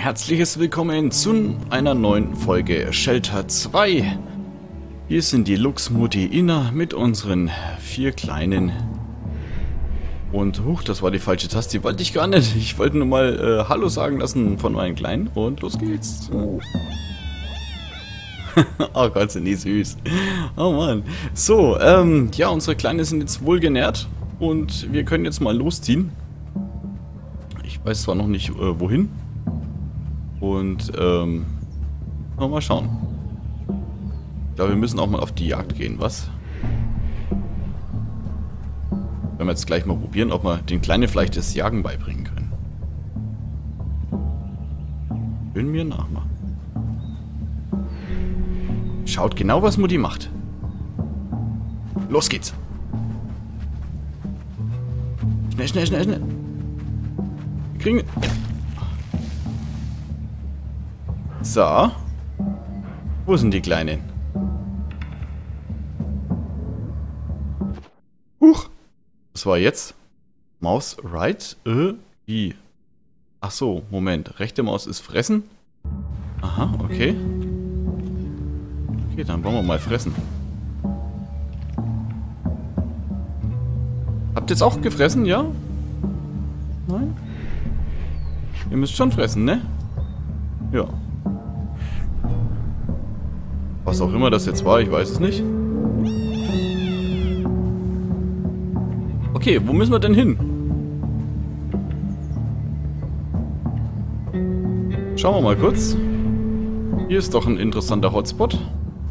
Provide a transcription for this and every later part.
herzliches Willkommen zu einer neuen Folge Shelter 2. Hier sind die Lux, Mutti, Ina mit unseren 4 Kleinen. Und, das war die falsche Taste, die wollte ich gar nicht. Ich wollte nur mal Hallo sagen lassen von meinen Kleinen und los geht's. Oh Gott, sind die süß. Oh Mann. So, ja, unsere Kleinen sind jetzt wohlgenährt und wir können jetzt mal losziehen. Ich weiß zwar noch nicht, wohin. Und, mal schauen. Ich glaube, wir müssen auch mal auf die Jagd gehen, was? Werden wir jetzt gleich mal probieren, ob wir den Kleinen vielleicht das Jagen beibringen können. Schön mir nachmachen. Schaut genau, was Mutti macht. Los geht's. Schnell, schnell, schnell, schnell. Wir kriegen... So. Wo sind die Kleinen? Huch. Was war jetzt? Maus right? Wie? Ach so, Moment. Rechte Maus ist fressen? Aha, okay. Okay, dann wollen wir mal fressen. Habt ihr jetzt auch gefressen, ja? Nein? Ihr müsst schon fressen, ne? Ja. Was auch immer das jetzt war, ich weiß es nicht. Okay, wo müssen wir denn hin? Schauen wir mal kurz. Hier ist doch ein interessanter Hotspot.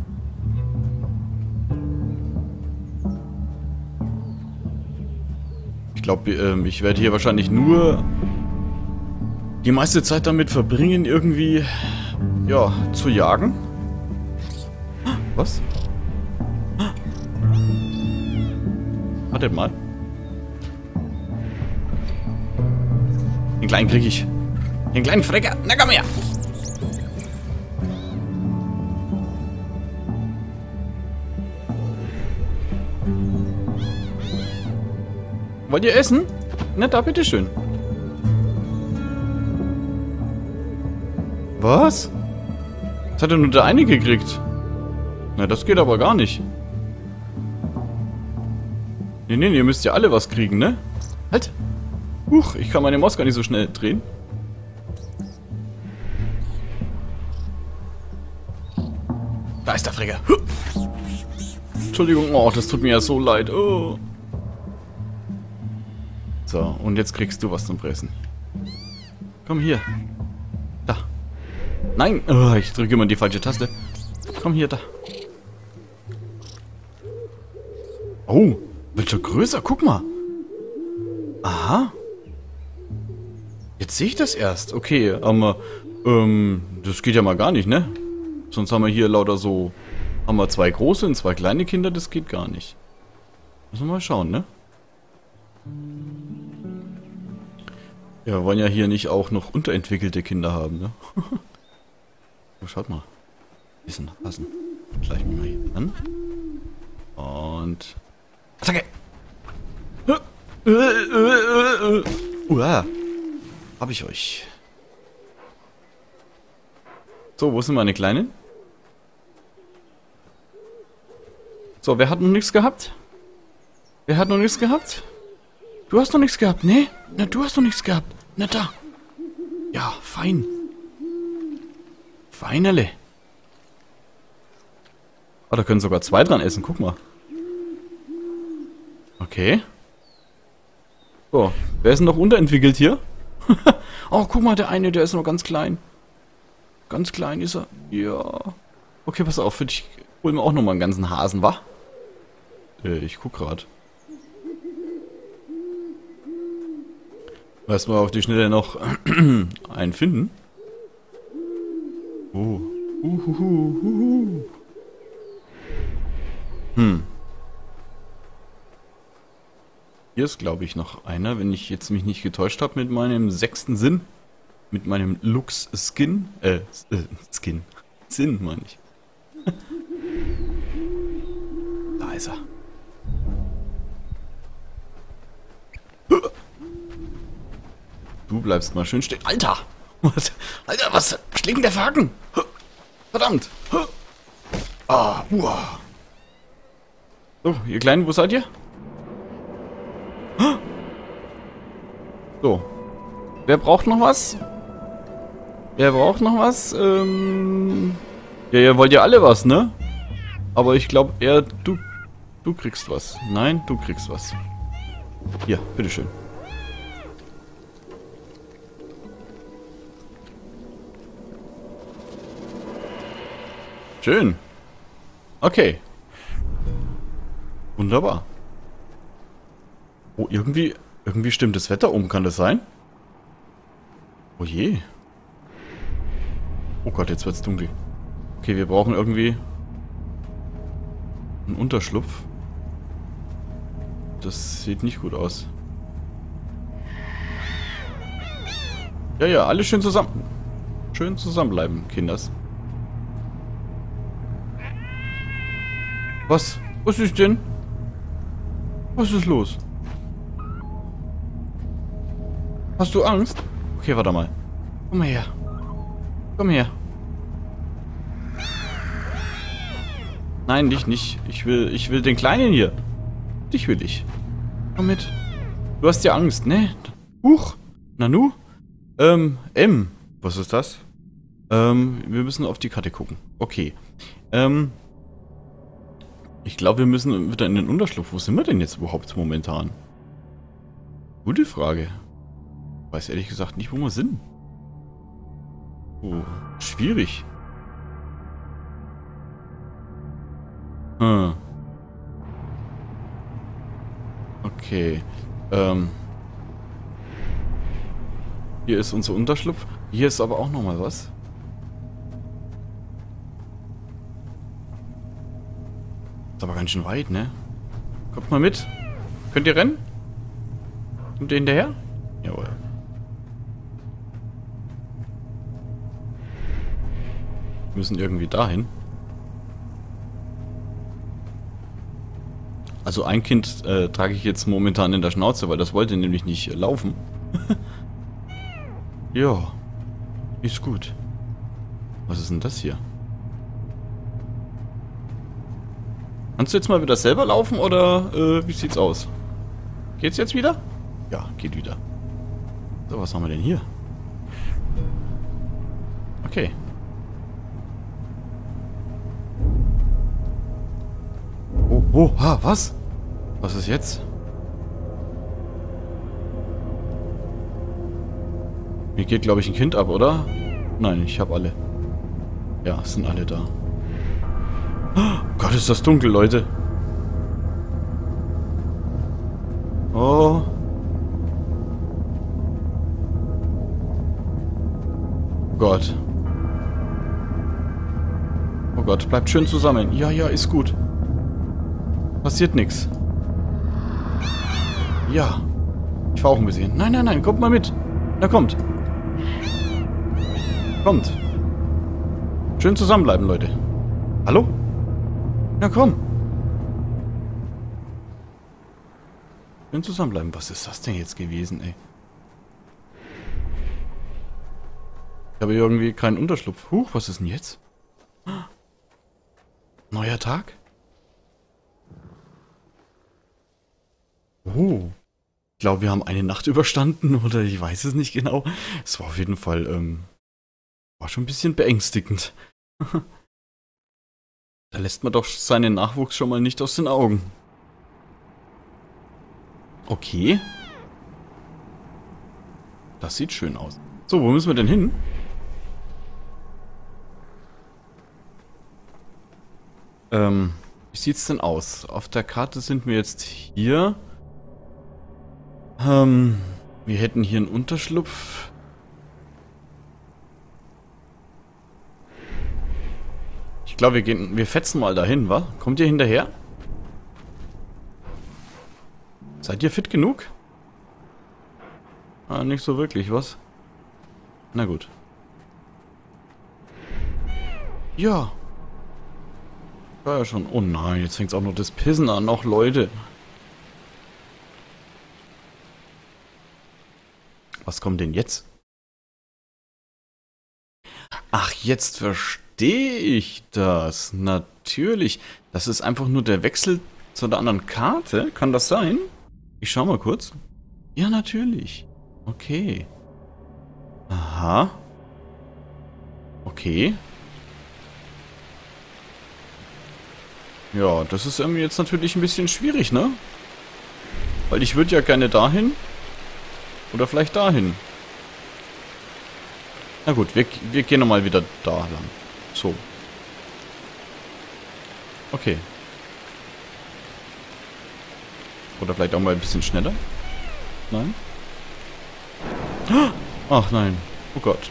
Ich glaube, ich werde hier wahrscheinlich nur die meiste Zeit damit verbringen, irgendwie, ja, zu jagen. Was? Wartet mal. Den kleinen krieg ich. Den kleinen Frecker. Na komm her. Wollt ihr essen? Na da, bitteschön. Was? Das hat ja nur der eine gekriegt. Na, das geht aber gar nicht. Nee, ihr müsst ja alle was kriegen, ne? Halt! Huch, ich kann meine Maus gar nicht so schnell drehen. Da ist der Frecker. Entschuldigung, oh, das tut mir ja so leid. Oh. So, und jetzt kriegst du was zum Fressen. Komm hier. Da. Nein! Oh, ich drücke immer die falsche Taste. Komm hier, da. Oh, wird schon größer, guck mal. Aha. Jetzt sehe ich das erst. Okay, aber, das geht ja mal gar nicht, ne? Sonst haben wir hier lauter so, haben wir 2 große und 2 kleine Kinder, das geht gar nicht. Müssen wir mal schauen, ne? Ja, wir wollen ja hier nicht auch noch unterentwickelte Kinder haben, ne? Oh, schaut mal. Bisschen Hasen. Gleich mal hier an. Und... Attacke! Hab ich euch. So, wo sind meine Kleinen? So, wer hat noch nichts gehabt? Wer hat noch nichts gehabt? Du hast noch nichts gehabt, ne? Na, du hast noch nichts gehabt. Na, da. Ja, fein. Feinerle. Oh, da können sogar 2 dran essen, guck mal. Okay. So, wer ist denn noch unterentwickelt hier? Oh, guck mal, der eine, der ist noch ganz klein. Ganz klein ist er. Ja. Okay, pass auf, für dich holen wir auch nochmal einen ganzen Hasen, wa? Ich guck grad. Erstmal auf die Schnelle noch einen finden. Hier ist, glaube ich, noch einer, wenn ich jetzt mich nicht getäuscht habe mit meinem 6. Sinn. Mit meinem Lux-Skin. Skin. Sinn, meine ich. Da ist er. Du bleibst mal schön stehen. Alter! Was? Alter, was schlägt denn der Faken? Verdammt. Ah, uah. So, ihr Kleinen, wo seid ihr? So. Wer braucht noch was? Wer braucht noch was? Ja, ihr wollt ja alle was, ne? Aber ich glaube eher, du kriegst was. Nein, du kriegst was. Hier, bitteschön. Schön. Okay. Wunderbar. Oh, irgendwie stimmt das Wetter um. Kann das sein? Oh je. Oh Gott, jetzt wird's dunkel. Okay, wir brauchen irgendwie einen Unterschlupf. Das sieht nicht gut aus. Ja, ja, alle schön zusammen. Schön zusammenbleiben, Kinders. Was? Was ist denn? Was ist los? Hast du Angst? Okay, warte mal. Komm mal her. Komm her. Nein, dich nicht. Ich will den Kleinen hier. Dich will ich. Komm mit. Du hast ja Angst, ne? Huch. Nanu? M. Was ist das? Wir müssen auf die Karte gucken. Okay. Ich glaube, wir müssen wieder in den Unterschlupf. Wo sind wir denn jetzt überhaupt momentan? Gute Frage. Ich weiß ehrlich gesagt nicht, wo wir sind. Oh, schwierig. Hm. Okay. Hier ist unser Unterschlupf. Hier ist aber auch nochmal was. Ist aber ganz schön weit, ne? Kommt mal mit. Könnt ihr rennen? Kommt ihr hinterher? Jawohl. Wir müssen irgendwie dahin. Also ein Kind trage ich jetzt momentan in der Schnauze, weil das wollte nämlich nicht laufen. Ja. Ist gut. Was ist denn das hier? Kannst du jetzt mal wieder selber laufen oder wie sieht's aus? Geht's jetzt wieder? Ja, geht wieder. So, was haben wir denn hier? Okay. Oh, oh, ha, was? Was ist jetzt? Mir geht, glaube ich, ein Kind ab, oder? Nein, ich habe alle. Ja, es sind alle da. Oh Gott, ist das dunkel, Leute. Oh. Oh Gott. Oh Gott, bleibt schön zusammen. Ja, ja, ist gut. Passiert nichts. Ja. Ich fahr auch ein bisschen. Nein, nein, nein, kommt mal mit. Na, kommt. Kommt. Schön zusammenbleiben, Leute. Hallo? Na komm. Schön zusammenbleiben. Was ist das denn jetzt gewesen, ey? Ich habe irgendwie keinen Unterschlupf. Huch, was ist denn jetzt? Neuer Tag? Oh. Ich glaube, wir haben eine Nacht überstanden oder ich weiß es nicht genau. Es war auf jeden Fall, war schon ein bisschen beängstigend. Da lässt man doch seinen Nachwuchs schon mal nicht aus den Augen. Okay. Das sieht schön aus. So, wo müssen wir denn hin? Wie sieht's denn aus? Auf der Karte sind wir jetzt hier. Wir hätten hier einen Unterschlupf. Ich glaube, wir fetzen mal dahin, wa? Kommt ihr hinterher? Seid ihr fit genug? Ah, nicht so wirklich, was? Na gut. Ja. War ja schon. Oh nein, jetzt fängt auch noch das Pissen an. Noch Leute. Was kommt denn jetzt? Ach, jetzt verstehe ich das. Natürlich. Das ist einfach nur der Wechsel zu der anderen Karte. Kann das sein? Ich schau mal kurz. Ja, natürlich. Okay. Aha. Okay. Ja, das ist irgendwie jetzt natürlich ein bisschen schwierig, ne? Weil ich würde ja gerne dahin. Oder vielleicht dahin. Na gut, wir gehen nochmal wieder da lang. So. Okay. Oder vielleicht auch mal ein bisschen schneller. Nein? Ach nein. Oh Gott.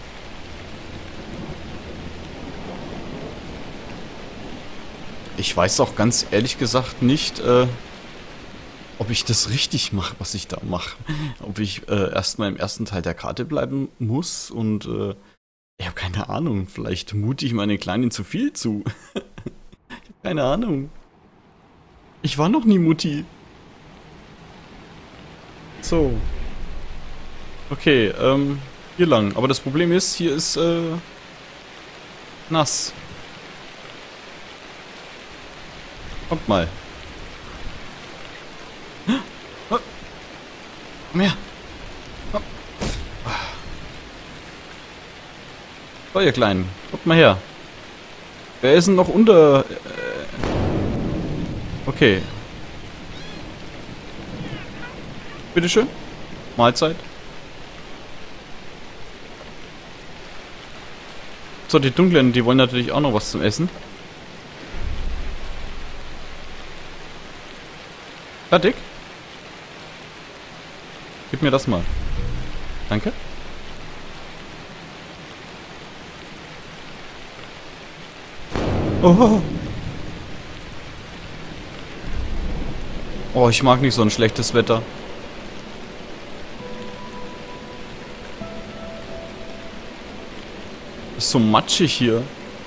Ich weiß auch ganz ehrlich gesagt nicht, ob ich das richtig mache, was ich da mache. Ob ich erstmal im ersten Teil der Karte bleiben muss und ich habe keine Ahnung. Vielleicht mute ich meine Kleinen zu viel zu. Ich habe keine Ahnung. Ich war noch nie Mutti. So. Okay, hier lang. Aber das Problem ist, hier ist nass. Kommt mal. Komm her. Komm. So, ihr Kleinen. Kommt mal her. Wer ist denn noch unter... Okay. Bitteschön. Mahlzeit. So, die Dunklen, die wollen natürlich auch noch was zum Essen. Fertig? Gib mir das mal. Danke. Oh. Oh, ich mag nicht so ein schlechtes Wetter. Ist so matschig hier.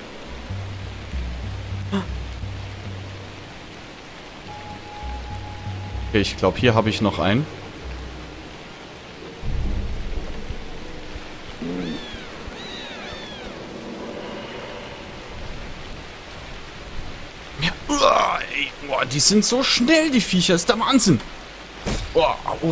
Okay, ich glaube, hier habe ich noch einen. Ja, ey, boah, die sind so schnell, die Viecher. Ist der Wahnsinn. Oh.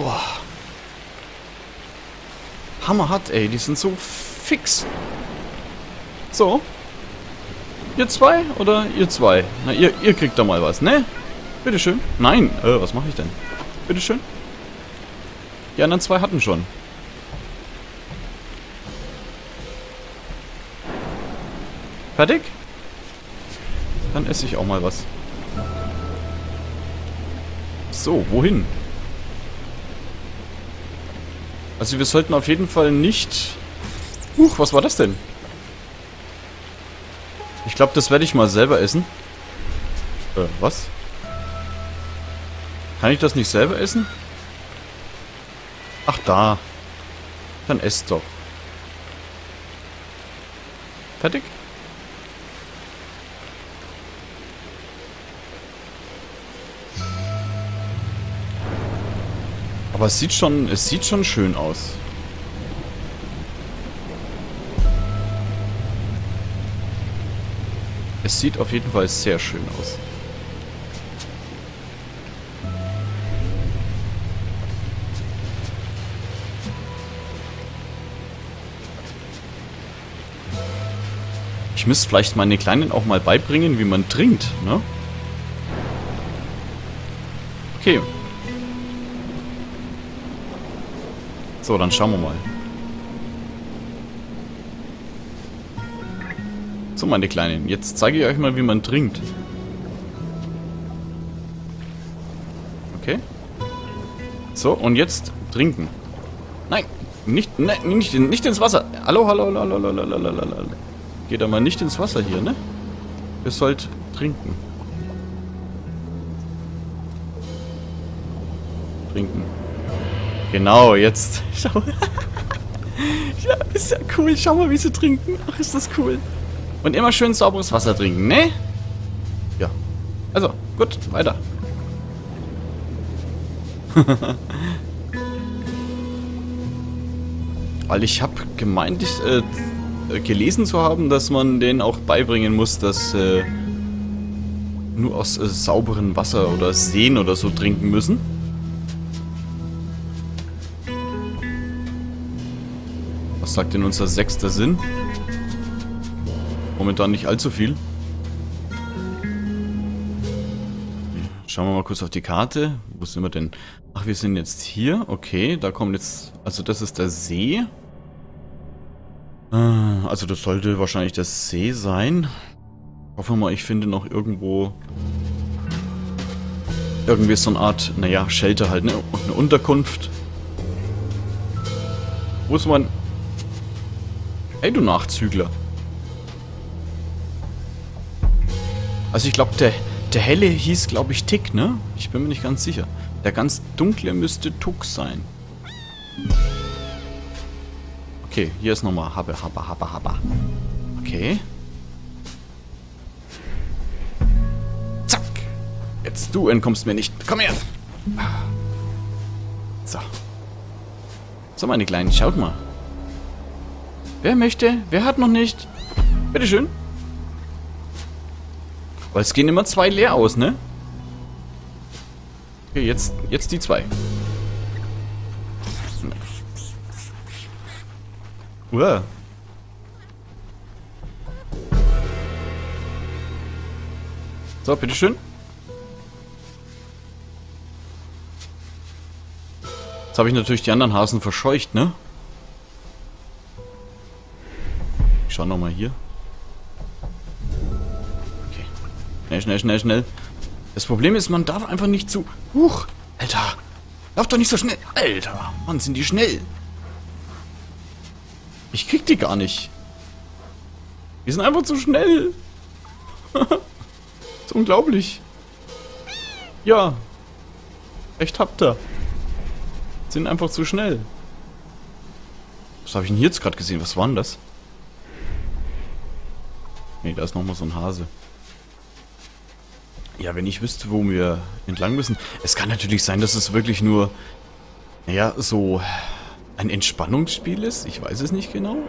Hammerhart, ey. Die sind so fix. So. Ihr zwei oder ihr zwei? Na, ihr kriegt da mal was, ne? Bitteschön. Nein, was mache ich denn? Bitteschön. Die anderen zwei hatten schon. Fertig? Dann esse ich auch mal was. So, wohin? Also wir sollten auf jeden Fall nicht... was war das denn? Ich glaube, das werde ich mal selber essen. Was? Kann ich das nicht selber essen? Ach, da. Dann esst doch. Fertig? Aber es sieht schon schön aus. Es sieht auf jeden Fall sehr schön aus. Ich müsste vielleicht meine Kleinen auch mal beibringen, wie man trinkt, ne? Okay. So, dann schauen wir mal. So, meine Kleinen, jetzt zeige ich euch mal, wie man trinkt. Okay. So, und jetzt trinken. Nein, nicht ins Wasser. Hallo. Geht aber nicht ins Wasser hier, ne? Ihr sollt trinken. Trinken. Genau, jetzt. Schau. Ja, ist ja cool. Schau mal, wie sie trinken. Ach, ist das cool. Und immer schön sauberes Wasser trinken, ne? Ja. Also, gut, weiter. Weil ich habe gemeint, gelesen zu haben, dass man denen auch beibringen muss, dass nur aus sauberem Wasser oder Seen oder so trinken müssen. Was sagt denn unser 6. Sinn? Momentan nicht allzu viel. Schauen wir mal kurz auf die Karte. Wo sind wir denn? Ach, wir sind jetzt hier. Okay, da kommt jetzt... Also das ist der See. Also das sollte wahrscheinlich der See sein. Hoffen wir mal, ich finde noch irgendwo... Irgendwie so eine Art, naja, Shelter halt, ne? Eine Unterkunft. Wo ist man... Hey, du Nachzügler. Also ich glaube, der helle hieß, glaube ich, Tick, ne? Ich bin mir nicht ganz sicher. Der ganz dunkle müsste Tuck sein. Okay, hier ist nochmal Habba. Okay. Zack. Jetzt du entkommst mir nicht. Komm her. So. So, meine Kleinen, schaut mal. Wer möchte? Wer hat noch nicht? Bitteschön. Weil es gehen immer 2 leer aus, ne? Okay, jetzt die 2. Uah. So, bitteschön. Jetzt habe ich natürlich die anderen Hasen verscheucht, ne? Ich schau nochmal hier. Schnell. Das Problem ist, man darf einfach nicht zu... Huch, Alter. Lauf doch nicht so schnell. Alter, Mann, sind die schnell. Ich krieg die gar nicht. Die sind einfach zu schnell. Das ist unglaublich. Ja. Echt habt ihr. Sind einfach zu schnell. Was habe ich denn hier jetzt gerade gesehen? Was war denn das? Nee, da ist nochmal so ein Hase. Ja, wenn ich wüsste, wo wir entlang müssen. Es kann natürlich sein, dass es wirklich nur, naja, so ein Entspannungsspiel ist. Ich weiß es nicht genau.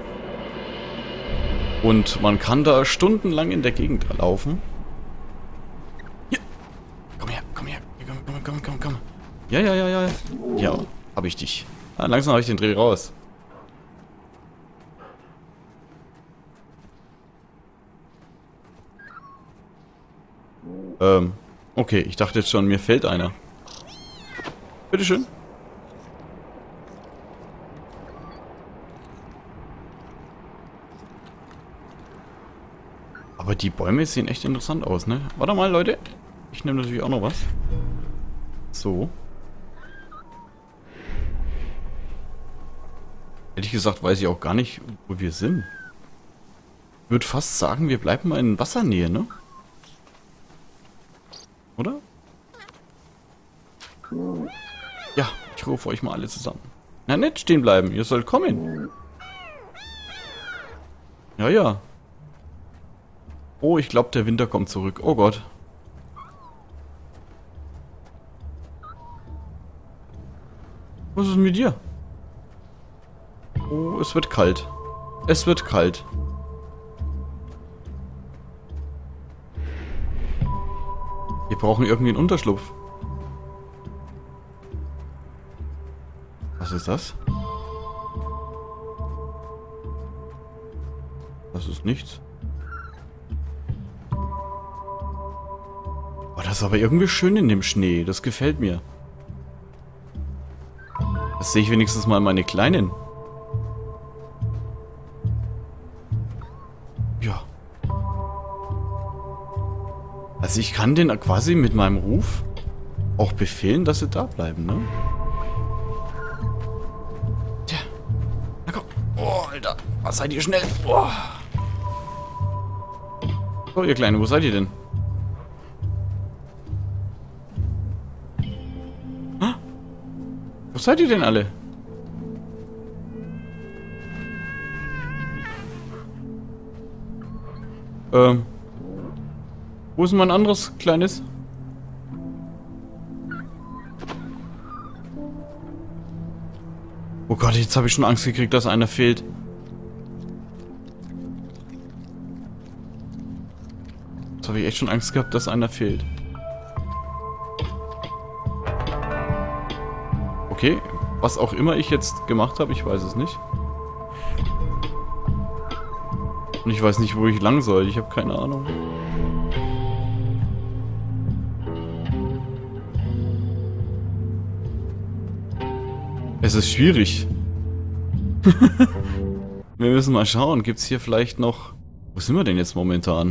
Und man kann da stundenlang in der Gegend laufen. Hier. Komm her. Komm. Ja. Ja, hab ich dich. Ah, langsam habe ich den Dreh raus. Okay, ich dachte jetzt schon, mir fällt einer. Bitteschön. Aber die Bäume sehen echt interessant aus, ne? Warte mal, Leute. Ich nehme natürlich auch noch was. So. Ehrlich gesagt weiß ich auch gar nicht, wo wir sind. Ich würde fast sagen, wir bleiben mal in Wassernähe, ne? Oder? Ja, ich rufe euch mal alle zusammen. Na, nicht stehen bleiben, ihr sollt kommen. Ja. Oh, ich glaube, der Winter kommt zurück. Oh Gott. Was ist mit dir? Oh, es wird kalt. Es wird kalt. Wir brauchen irgendwie einen Unterschlupf. Was ist das? Das ist nichts. Oh, das ist aber irgendwie schön in dem Schnee. Das gefällt mir. Das sehe ich wenigstens mal meine Kleinen. Ja. Also ich kann den quasi mit meinem Ruf auch befehlen, dass sie da bleiben, ne? Tja. Na komm. Oh, Alter. Was seid ihr schnell? Oh. So, ihr Kleine, wo seid ihr denn? Wo seid ihr denn alle? Wo ist mein anderes Kleines? Oh Gott, jetzt habe ich schon Angst gekriegt, dass einer fehlt. da habe ich echt schon Angst gehabt, dass einer fehlt. Okay, was auch immer ich jetzt gemacht habe, ich weiß es nicht. Und ich weiß nicht, wo ich lang soll. Ich habe keine Ahnung. Es ist schwierig. Wir müssen mal schauen. Gibt es hier vielleicht noch... Wo sind wir denn jetzt momentan?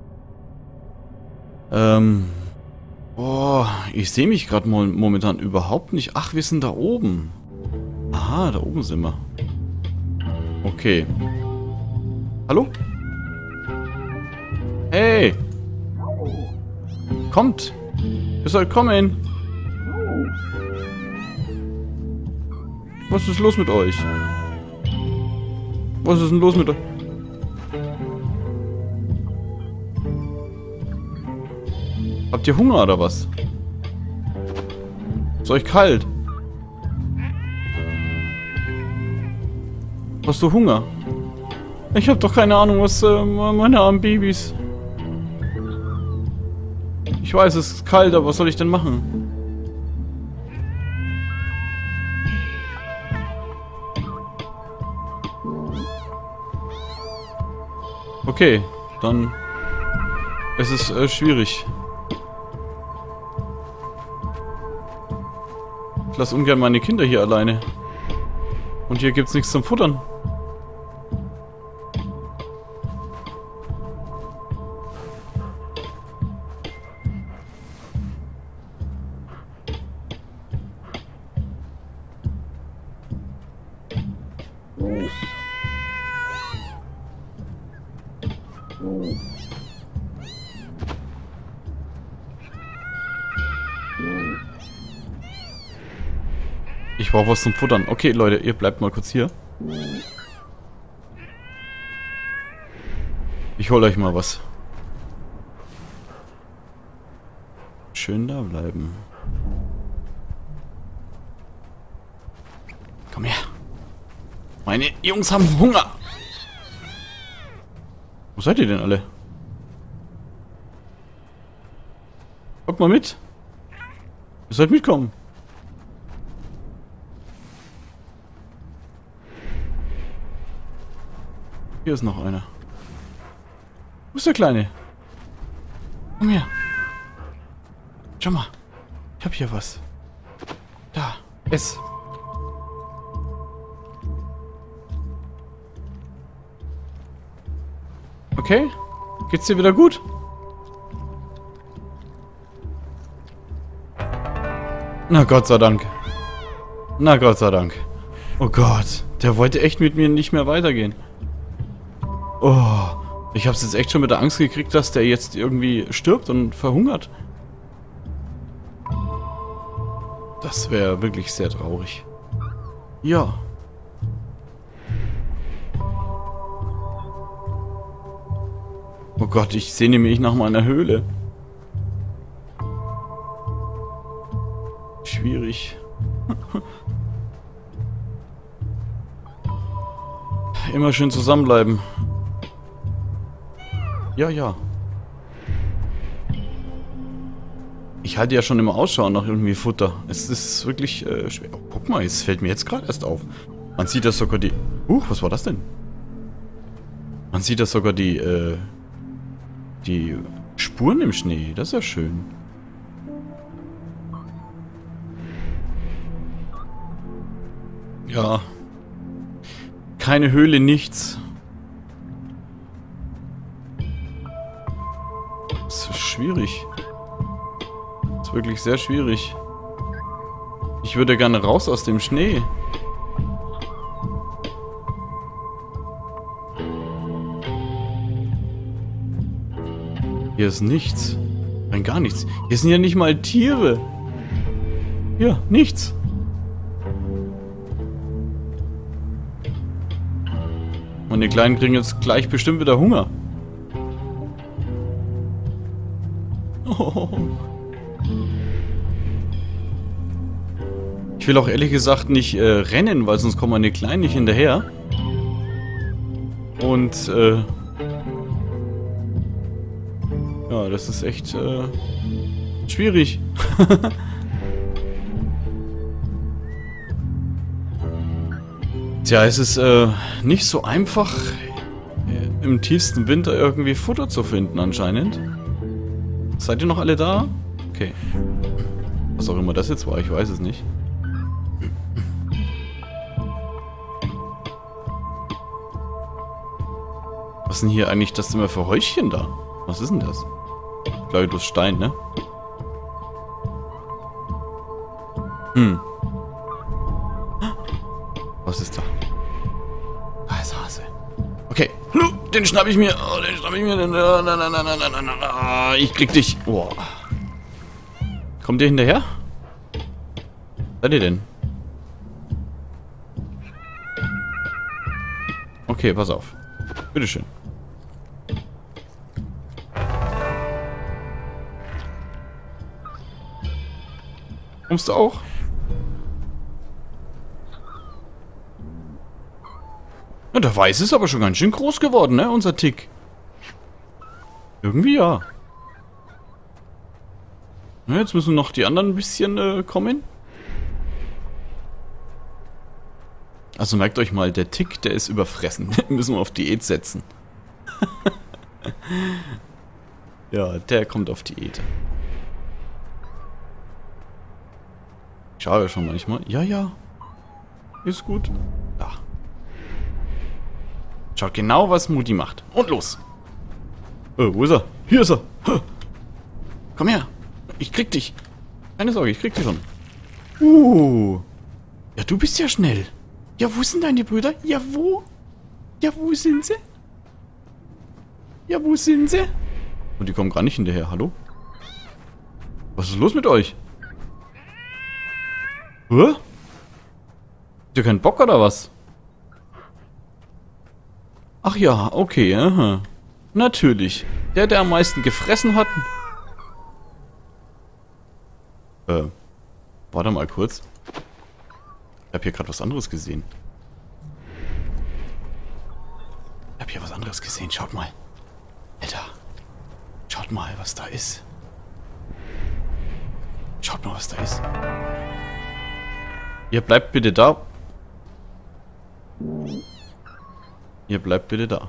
Oh, ich sehe mich gerade momentan überhaupt nicht. Ach, wir sind da oben. Aha, da oben sind wir. Okay. Hallo? Hey! Kommt! Ihr sollt kommen! Was ist los mit euch? Was ist denn los mit euch? Habt ihr Hunger oder was? Ist euch kalt? Hast du Hunger? Ich hab doch keine Ahnung, was meine armen Babys. Ich weiß, es ist kalt, aber was soll ich denn machen? Okay, dann ist es schwierig. Ich lasse ungern meine Kinder hier alleine. Und hier gibt's nichts zum Futtern. Ich brauche was zum Futtern. Okay, Leute, ihr bleibt mal kurz hier. Ich hole euch mal was. Schön da bleiben. Komm her. Meine Jungs haben Hunger. Wo seid ihr denn alle? Kommt mal mit. Ihr sollt mitkommen. Hier ist noch einer. Wo ist der Kleine? Komm her. Schau mal. Ich hab hier was. Da. Ess. Okay. Geht's dir wieder gut? Na Gott sei Dank. Na Gott sei Dank. Oh Gott. Der wollte echt mit mir nicht mehr weitergehen. Oh. Ich hab's jetzt echt schon mit der Angst gekriegt, dass der jetzt irgendwie stirbt und verhungert. Das wäre wirklich sehr traurig. Ja. Oh Gott, ich sehne mich nach meiner Höhle. Schwierig. Immer schön zusammenbleiben. Ja, ja. Ich halte ja schon immer Ausschau nach irgendwie Futter. Es ist wirklich schwer. Oh, guck mal, es fällt mir jetzt gerade erst auf. Man sieht das sogar die... was war das denn? Man sieht das sogar die Spuren im Schnee. Das ist ja schön. Ja. Keine Höhle, nichts. Das ist schwierig. Das ist wirklich sehr schwierig. Ich würde gerne raus aus dem Schnee. Hier ist nichts. Nein, gar nichts. Hier sind ja nicht mal Tiere. Ja, nichts. Und die Kleinen kriegen jetzt gleich bestimmt wieder Hunger. Oh. Ich will auch ehrlich gesagt nicht rennen, weil sonst kommen meine Kleinen nicht hinterher. Und Ja, das ist echt schwierig. Tja, es ist nicht so einfach, im tiefsten Winter irgendwie Futter zu finden anscheinend. Seid ihr noch alle da? Okay. Was auch immer das jetzt war, ich weiß es nicht. Was ist denn hier eigentlich das immer für Häuschen da? Was ist denn das? Ich glaube, das ist Stein, ne? Hm. Was ist da? Da ist Hase. Okay. Den schnapp ich mir. Oh, den schnapp ich mir. Nein. Ich krieg dich. Boah. Kommt ihr hinterher? Seid ihr denn? Okay, pass auf. Bitteschön. Kommst du auch? Ja, der Weiß ist aber schon ganz schön groß geworden, ne? Unser Tick. Irgendwie ja. Ja, jetzt müssen noch die anderen ein bisschen kommen. Also merkt euch mal, der Tick, der ist überfressen. Müssen wir auf Diät setzen. Ja, der kommt auf Diät. Ich schaue ja schon manchmal. Ja, ja. Ist gut. Da. Schaut genau, was Mutti macht. Und los. Wo ist er? Hier ist er. Komm her. Ich krieg dich. Keine Sorge, ich krieg dich schon. Ja, du bist ja schnell. Ja, wo sind deine Brüder? Ja, wo? Ja, wo sind sie? Ja, wo sind sie? Und die kommen gar nicht hinterher. Hallo? Was ist los mit euch? Hä? Habt ihr keinen Bock oder was? Ach ja, okay, aha. Natürlich. Der am meisten gefressen hat. Warte mal kurz. Ich habe hier gerade was anderes gesehen. Ich habe hier was anderes gesehen. Schaut mal. Alter. Schaut mal, was da ist. Schaut mal, was da ist. Ihr bleibt bitte da. Ihr bleibt bitte da.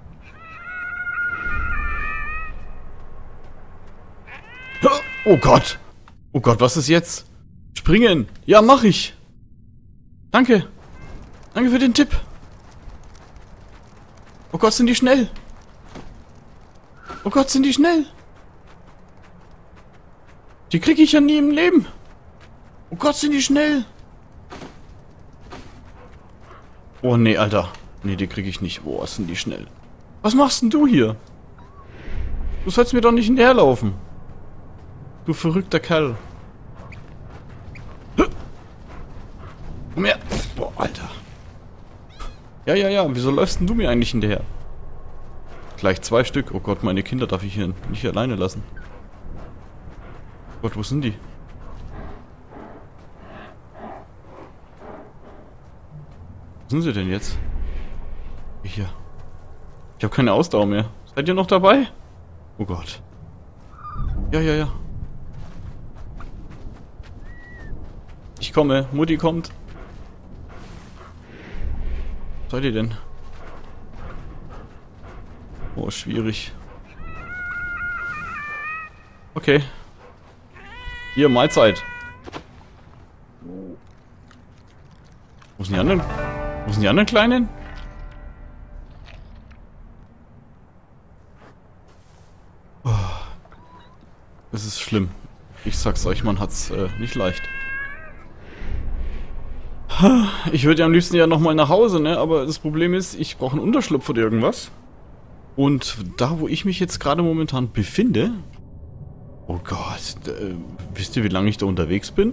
Oh Gott. Oh Gott, was ist jetzt? Springen. Ja, mach ich. Danke. Danke für den Tipp. Oh Gott, sind die schnell. Oh Gott, sind die schnell. Die kriege ich ja nie im Leben. Oh Gott, sind die schnell. Oh nee, Alter. Nee, die kriege ich nicht. Boah, sind die schnell. Was machst denn du hier? Du sollst mir doch nicht hinterherlaufen. Du verrückter Kerl. Komm her. Boah, Alter. Ja. Wieso läufst denn du mir eigentlich hinterher? Gleich 2 Stück. Oh Gott, meine Kinder darf ich hier nicht alleine lassen. Gott, wo sind die? Wo sind sie denn jetzt? Hier. Ich habe keine Ausdauer mehr. Seid ihr noch dabei? Oh Gott. Ja. Ich komme. Mutti kommt. Was seid ihr denn? Oh, schwierig. Okay. Hier, Mahlzeit. Wo sind die anderen? Wo sind die anderen Kleinen? Oh. Das ist schlimm. Ich sag's euch, man hat's nicht leicht. Ich würde ja am liebsten ja nochmal nach Hause, ne? Aber das Problem ist, ich brauche einen Unterschlupf oder irgendwas. Und da, wo ich mich jetzt gerade momentan befinde... Oh Gott, wisst ihr, wie lange ich da unterwegs bin?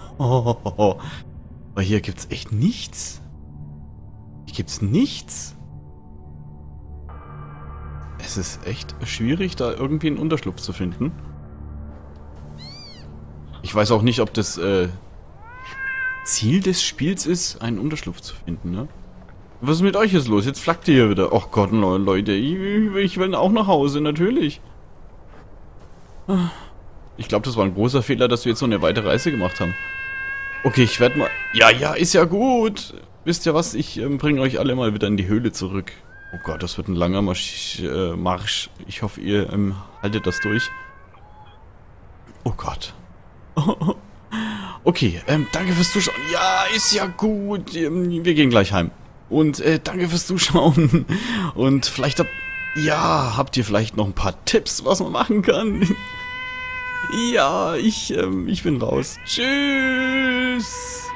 Weil hier gibt's echt nichts. Hier gibt's nichts. Es ist echt schwierig, da irgendwie einen Unterschlupf zu finden. Ich weiß auch nicht, ob das Ziel des Spiels ist, einen Unterschlupf zu finden, ne? Was ist mit euch jetzt los? Jetzt flackt ihr hier wieder. Och Gott, Leute, ich will auch nach Hause, natürlich. Ich glaube, das war ein großer Fehler, dass wir jetzt so eine weite Reise gemacht haben. Okay, ich werde mal... Ja, ja, ist ja gut. Wisst ihr was? Ich bringe euch alle mal wieder in die Höhle zurück. Oh Gott, das wird ein langer Marsch. Ich hoffe, ihr haltet das durch. Oh Gott. Okay, danke fürs Zuschauen. Ja, ist ja gut. Wir gehen gleich heim. Und danke fürs Zuschauen. Und vielleicht habt ihr vielleicht noch ein paar Tipps, was man machen kann. Ja, ich bin raus. Tschüss.